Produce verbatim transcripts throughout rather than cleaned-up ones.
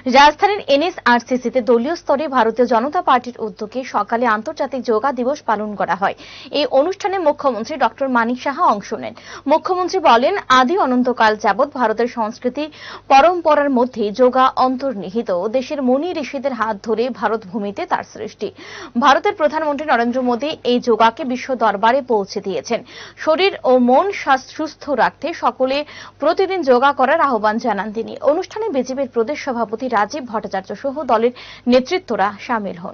রাজধানীর এনএস আরসিসিতে দলীয় স্তরে ভারতীয় জনতা পার্টির উদ্যোগে সকালে আন্তর্জাতিক যোগা দিবস পালন করা হয়। এই অনুষ্ঠানে মুখ্যমন্ত্রী ডক্টর মানিক সাহা অংশ নেন। মুখ্যমন্ত্রী বলেন, আদি অনন্তকাল যাবৎ ভারতের সংস্কৃতি পরম্পরার মধ্যে যোগা অন্তর্নিহিত। দেশের মুনি ঋষিদের হাত ধরে ভারত ভূমিতে তার সৃষ্টি। ভারতের প্রধানমন্ত্রী নরেন্দ্র মোদী এই যোগাকে বিশ্ব দরবারে পৌঁছে দিয়েছেন। শরীর ও মন সুস্থ রাখতে সকলে প্রতিদিন যোগা করার আহ্বান জানান তিনি। অনুষ্ঠানে বিজেপির প্রদেশ সভাপতি রাজীব ভট্টাচার্য সহ দলের নেতৃত্বরা শামিল হন।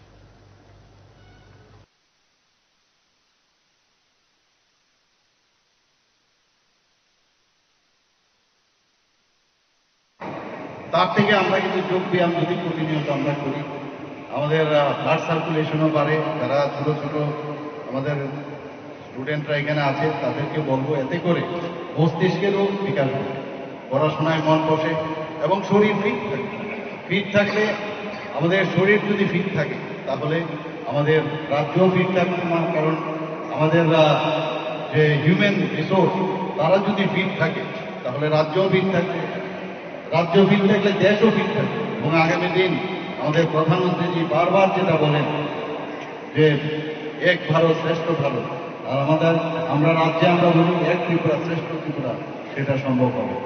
তার থেকে আমরা কিন্তু যোগ ব্যায়াম যদি প্রতিনিয়ত আমরা করি, আমাদের ব্লাড সার্কুলেশনও বাড়ে। যারা ছোট ছোট আমাদের স্টুডেন্টরা এখানে আছে তাদেরকে বলবো, এতে করে মস্তিষ্কেরও বিকাশ হবে, পড়াশোনায় মন বসে এবং শরীর ফিট থাকে। ফিট থাকলে আমাদের শরীর যদি ফিট থাকে তাহলে আমাদের রাজ্যও ফিট থাকবে না, কারণ আমাদের যে হিউম্যান রিসোর্স তারা যদি ফিট থাকে তাহলে রাজ্যও ফিট থাকবে, রাজ্য ফিট থাকলে দেশও ফিট থাকবে। এবং আগামী দিন আমাদের প্রধানমন্ত্রীজি বারবার যেটা বলেন যে এক ভারত শ্রেষ্ঠ ভারত, আর আমাদের আমরা রাজ্যে আমরা বলি এক ত্রিপুরা শ্রেষ্ঠ ত্রিপুরা, সেটা সম্ভব হবে।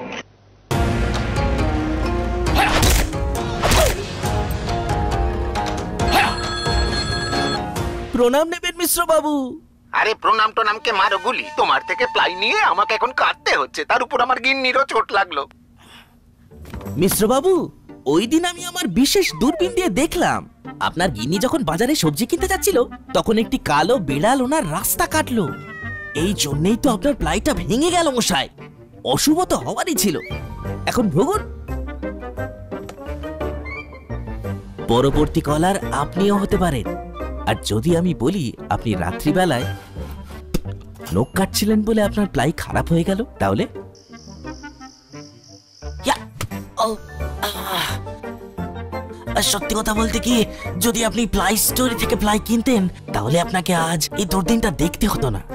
প্রণাম নেবেন মিশ্র বাবু। আরে প্রণাম টনামকে মারো গুলি, তোমার থেকে প্লাই নিয়ে আমাকে এখন কাটতে হচ্ছে, তার উপর আমার গিন্নিরও চোট লাগলো। মিশ্র বাবু, ওই দিন আমি আমার বিশেষ দূরবীন দিয়ে দেখলাম আপনার গিন্নি যখন বাজারে সবজি কিনতে যাচ্ছিল তখন একটি কালো বিড়াল ওনার রাস্তা কাটলো। এই জন্যই তো আপনার প্লাইটা ভেঙে গেল মশাই। অশুভ তো হওয়ারই ছিল। এখন ভোগুন। পরবর্তী কলার আপনিও হতে পারেন। আর যদি আমি বলি আপনি রাত্রিবেলায় নখ কাটছিলেন বলে আপনার প্লাই খারাপ হয়ে গেল, তাহলে সত্যি কথা বলতে কি, যদি আপনি প্লাই স্টোরি থেকে প্লাই কিনতেন তাহলে আপনাকে আজ এই দুর্দিনটা দেখতে হতো না।